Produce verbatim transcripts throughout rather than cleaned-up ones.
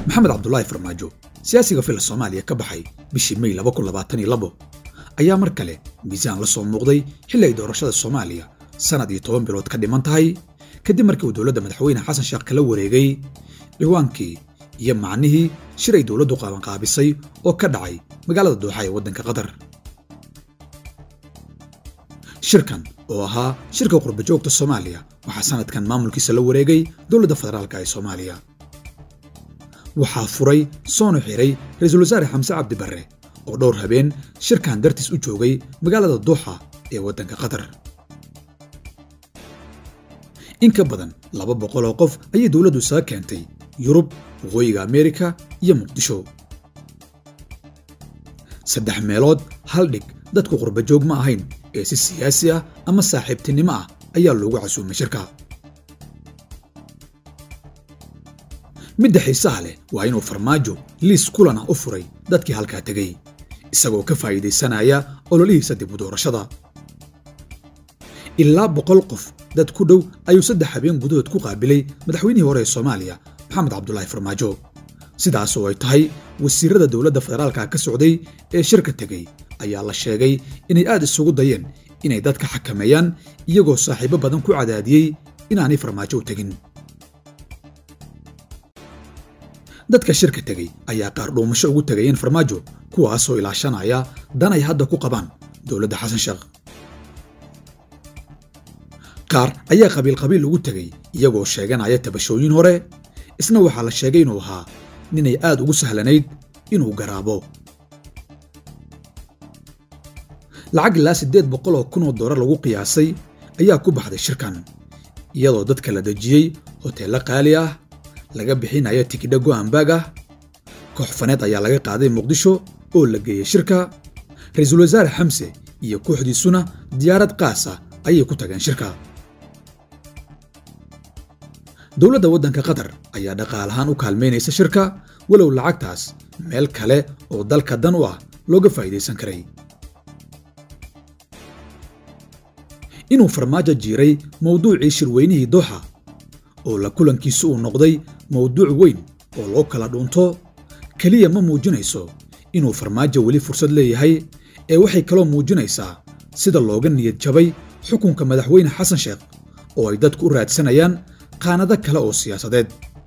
maxamed cabdullaahi farmaajo siyaasiga fila Soomaaliya ka baxay bishii May laba kun labaatan iyo labo ayaa mar kale miisaan la soo muuqday xilli ay doorashada Soomaaliya sanad iyo toban bilood ka dhiman tahay kadib markii uu dowladda madaxweyne Xasan Sheekh kala wareegay ciwaankii iyo macnihii shir ay dowladdu qaban qaabisay oo ka dhacay magaalada Dooxa ee waddanka Qatar. shirkan oo ahaa shirka qurba joogta Soomaaliya waxaa sanadkan maamulkiisa la wareegay dowladda federaalka ee Soomaaliya. waxaa furay soona xiray ra'iisul wasaare Xamse Cabdi Barre oo dhowr habeen shirkan dartiis u joogay magaalada Dooxa ee waddanka Qatar. in ka badan laba boqol oo qof ayay dowladdu soo keentay Yurub, Waqooyiga Ameerika iyo Muqdisho. saddex meelood hal dhig dadku qurba joog ma ahayn ee si siyaasi ah ama saaxiibtinimo ah ayaa loogu casuumay shirka. midda xiisaha leh waa inuu Farmaajo liis kulana u furay dadkii halkaa tegay isagoo ka faa'iideysanaya ololihiisa dib u doorashada. ilaa boqol qof dad ku dhow ayuu saddex habeen gudahood ku qaabilay madaxweynihii hore ee Soomaaliya Maxamed Cabdullaahi Farmaajo. sidaas oo ay tahay wasiirada dowladda federaalka ka socday ee shirka tegay ayaa la sheegay inay aad isugu dayeen inay dadka xakameeyaan iyagoo saaxiibo badan ku cadaadiyay inaanay Farmaajo u tegin. dadka shirka tegay ayaa qaar dhuumasho ugu tagayeen Farmaajo kuwaasoo ilaashanaya dan ay hadda ku qabaan dowladda Xasan Sheekh. qaar ayaa qabiil qabiil ugu tagay iyagoo sheeganaya tabashooyin hore isna waxaa la sheegay inuu ahaa ninay aad ugu sahlanayd inuu garaabo. lacag ilaa siddeed boqol oo kun oo doolar lagu qiyaasay ayaa ku baxday shirkan iyadoo dadka la dejiyey hoteello qaali ah laga bixinayo tikidho go'aan baag ah. koox faneed ayaa laga qaaday Muqdisho oo la geeyey shirka. ra'iisul wasaare Xamse iyo kooxdiisuna diyaarad qaas ah ayay ku tageen shirka. dowladda waddanka Qatar ayaa dhaqaalahaan u kaalmeynaysa shirka walow lacagtaas meel kale oo dalka dan u ah looga faa'iideysan karay. inuu Farmaajo jiray mowduucii shirweynihii Dooxa oo la kulankiisu uu noqday mowduuc weyn oo loo kala dhunto kaliya ma muujinayso inuu Farmaajo weli fursad leeyahay ee waxay kaloo muujinaysaa sida looga niyad jabay xukunka madaxweyne Xasan Sheekh oo ay dadku u raadsanayaan qaanado kale oo siyaasadeed.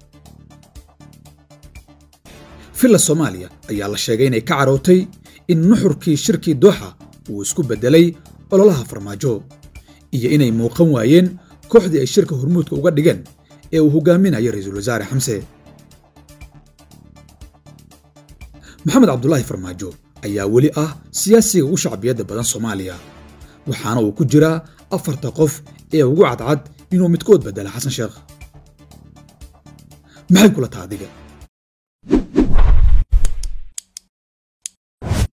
fila Soomaaliya ayaa la sheegay inay ka carootay in nuxurkii shirkii Dooxa uu isku bedelay ololaha Farmaajo iyo inay muuqan waayeen kooxdii ay shirka hormuudka uga dhigeen ee uu hogaaminayo ra'iisul wasaare Xamse. Maxamed Cabdullaahi Farmaajo ayaa weli ah siyaasiga ugu shacbiyadda badan Soomaaliya waxaana uu ku jiraa afarta qof ee ugu cadcad inuu midkood bedela Xasan Sheekh. maxay kula tahay adiga